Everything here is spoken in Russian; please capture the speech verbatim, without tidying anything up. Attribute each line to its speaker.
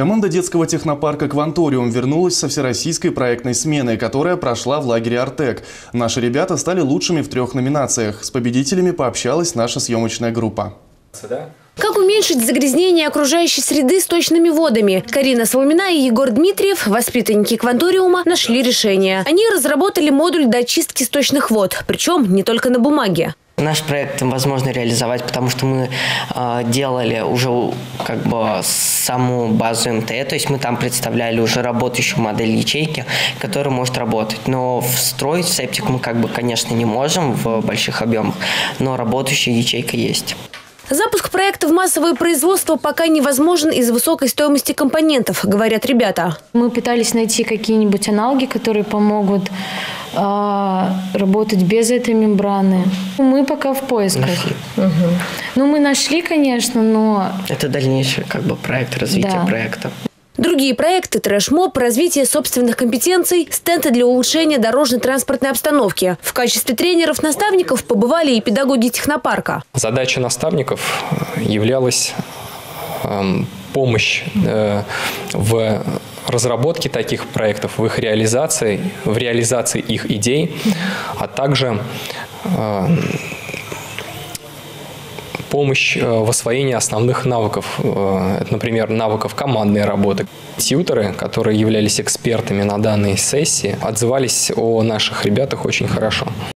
Speaker 1: Команда детского технопарка «Кванториум» вернулась со всероссийской проектной смены, которая прошла в лагере «Артек». Наши ребята стали лучшими в трех номинациях. С победителями пообщалась наша съемочная группа.
Speaker 2: Как уменьшить загрязнение окружающей среды сточными водами? Карина Соломина и Егор Дмитриев, воспитанники «Кванториума», нашли решение. Они разработали модуль для очистки сточных вод, причем не только на бумаге.
Speaker 3: Наш проект возможно реализовать, потому что мы э, делали уже как бы саму базу эм тэ, то есть мы там представляли уже работающую модель ячейки, которая может работать. Но встроить в септик мы как бы, конечно, не можем в больших объемах, но работающая ячейка есть.
Speaker 2: Запуск проекта в массовое производство пока невозможен из-за высокой стоимости компонентов, говорят ребята.
Speaker 4: Мы пытались найти какие-нибудь аналоги, которые помогут э, работать без этой мембраны. Мы пока в поисках. Угу. Ну, мы нашли, конечно, но...
Speaker 3: Это дальнейший как бы проект, развитие
Speaker 4: да.
Speaker 3: проекта.
Speaker 2: Другие проекты – трэш-моб, развитие собственных компетенций, стенды для улучшения дорожно-транспортной обстановки. В качестве тренеров-наставников побывали и педагоги технопарка.
Speaker 5: Задача наставников являлась э, помощь э, в разработке таких проектов, в их реализации, в реализации их идей, а также э, помощь в освоении основных навыков, например, навыков командной работы. Тьюторы, которые являлись экспертами на данной сессии, отзывались о наших ребятах очень хорошо.